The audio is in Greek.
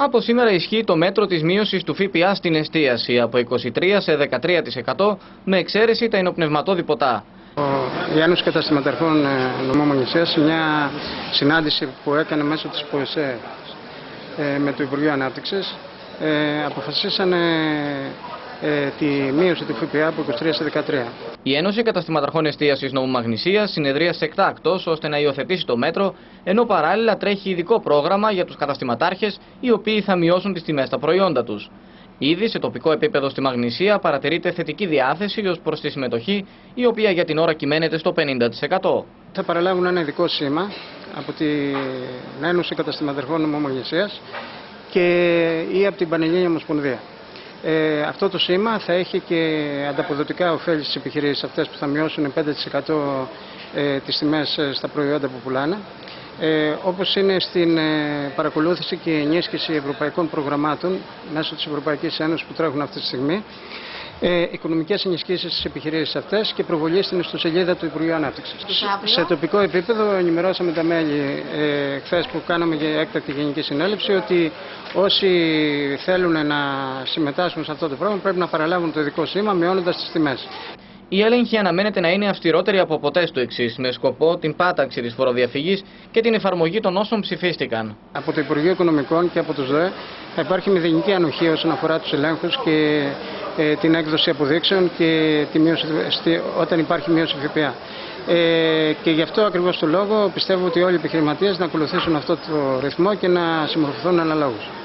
Από σήμερα ισχύει το μέτρο της μείωσης του ΦΠΑ στην εστίαση από 23% σε 13% με εξαίρεση τα υνοπνευματώδη ποτά. Η Ένωση Καταστηματαρχών Νομού Μονησίας, σε μια συνάντηση που έκανε μέσω της ΠΟΕΣΕ με το Υπουργείο Ανάπτυξης, αποφασίσανε τη μείωση του ΦΠΑ από 23% σε 13%. Η Ένωση Καταστηματαρχών Εστίασης Νομού Μαγνησίας συνεδρίασε εκτάκτως ώστε να υιοθετήσει το μέτρο, ενώ παράλληλα τρέχει ειδικό πρόγραμμα για τους καταστηματάρχες οι οποίοι θα μειώσουν τις τιμές στα προϊόντα τους. Ήδη σε τοπικό επίπεδο στη Μαγνησία παρατηρείται θετική διάθεση ως προς τη συμμετοχή, η οποία για την ώρα κυμαίνεται στο 50%. Θα παραλάβουν ένα ειδικό σήμα από την Ένωση Καταστηματαρχών Νομού Μαγνησίας ή από την Πανελλήνια Ομοσπονδία. Αυτό το σήμα θα έχει και ανταποδοτικά ωφέλη στις επιχειρήσεις αυτές που θα μειώσουν 5% τις τιμές στα προϊόντα που πουλάνε. Όπως είναι στην παρακολούθηση και ενίσχυση ευρωπαϊκών προγραμμάτων μέσω της Ευρωπαϊκής Ένωσης που τρέχουν αυτή τη στιγμή, οικονομικές ενισχύσεις στις επιχειρήσεις αυτές και προβολή στην ιστοσελίδα του Υπουργείου Ανάπτυξης. Σε τοπικό επίπεδο ενημερώσαμε τα μέλη χθες που κάναμε για έκτακτη γενική συνέλευση ότι όσοι θέλουν να συμμετάσχουν σε αυτό το πρόγραμμα πρέπει να παραλάβουν το ειδικό σήμα μειώνοντας τις τιμές. Η έλεγχη αναμένεται να είναι αυστηρότερη από ποτέ στο εξής, με σκοπό την πάταξη της φοροδιαφυγής και την εφαρμογή των όσων ψηφίστηκαν. Από το Υπουργείο Οικονομικών και από το ΔΟΕ θα υπάρχει μηδενική ανοχή όσον αφορά τους ελέγχους και την έκδοση αποδείξεων και τη μείωση, όταν υπάρχει μείωση ΦΠΑ. Και γι' αυτό ακριβώς το λόγο πιστεύω ότι όλοι οι επιχειρηματίες να ακολουθήσουν αυτό το ρυθμό και να συμμορφωθούν αναλόγως.